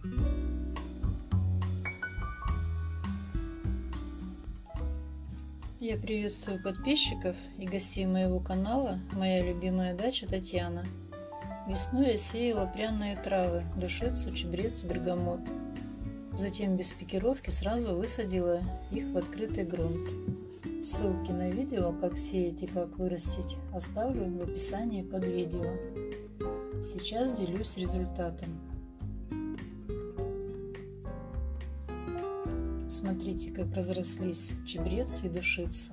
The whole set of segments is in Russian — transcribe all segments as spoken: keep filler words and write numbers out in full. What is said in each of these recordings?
Я приветствую подписчиков и гостей моего канала «Моя любимая дача» Татьяна. Весной я сеяла пряные травы: душицу, чабрец, бергамот. Затем без пикировки сразу высадила их в открытый грунт. Ссылки на видео, как сеять и как вырастить, оставлю в описании под видео. Сейчас делюсь результатом. Смотрите, как разрослись чабрец и душица.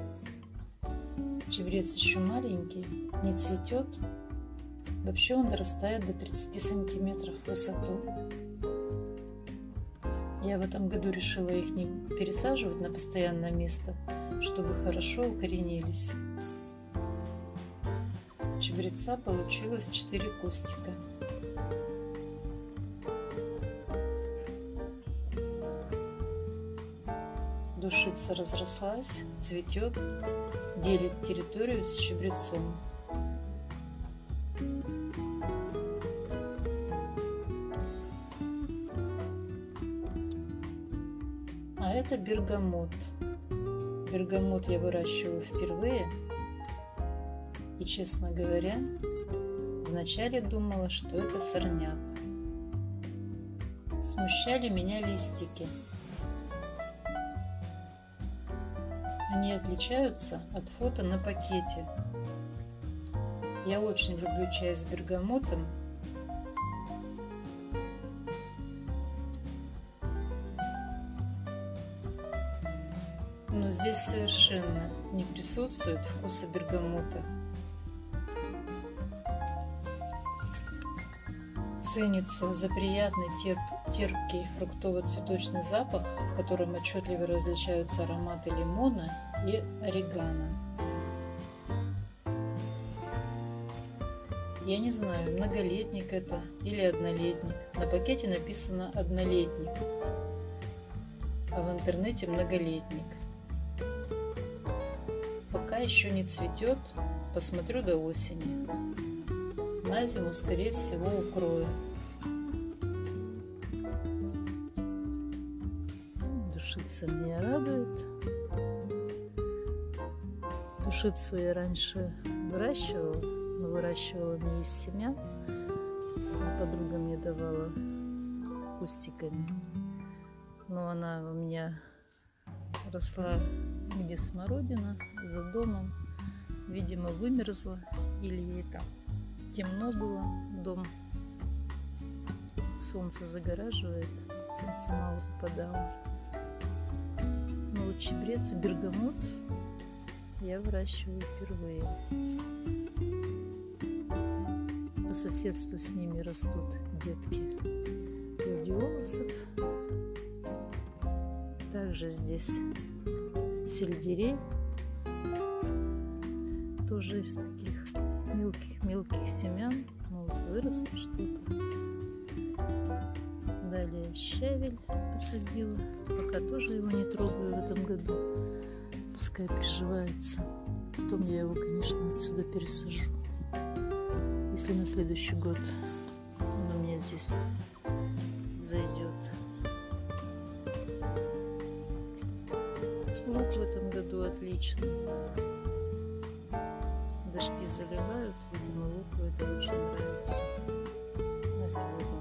Чабрец еще маленький, не цветет. Вообще он дорастает до тридцати сантиметров в высоту. Я в этом году решила их не пересаживать на постоянное место, чтобы хорошо укоренились. Чабреца получилось четыре кустика. Душица разрослась, цветет, делит территорию с чабрецом. А это бергамот. Бергамот я выращиваю впервые. И, честно говоря, вначале думала, что это сорняк. Смущали меня листики. Они отличаются от фото на пакете. Я очень люблю чай с бергамотом. Но здесь совершенно не присутствует вкуса бергамота. Ценится за приятный терп, терпкий фруктово-цветочный запах, в котором отчетливо различаются ароматы лимона и орегано. Я не знаю, многолетник это или однолетник. На пакете написано однолетник, а в интернете многолетник. Пока еще не цветет, посмотрю до осени. На зиму, скорее всего, укрою. Душица меня радует. Душицу я раньше выращивала, но выращивала не из семян. Подруга мне давала кустиками. Но она у меня росла где смородина, за домом. Видимо, вымерзла или ей там темно было, дом солнце загораживает, солнце мало попадало. Но вот чабрец и бергамот я выращиваю впервые. По соседству с ними растут детки гладиолусов. Также здесь сельдерей, тоже из таких мелких-мелких семян. Ну, вот выросло что-то. Далее щавель посадила. Пока тоже его не трогаю в этом году. Пускай приживается. Потом я его, конечно, отсюда пересажу. Если на следующий год он у меня здесь зайдет. Лук в этом году отличный. Дожди заливают, видимо, луку это очень нравится. На сегодня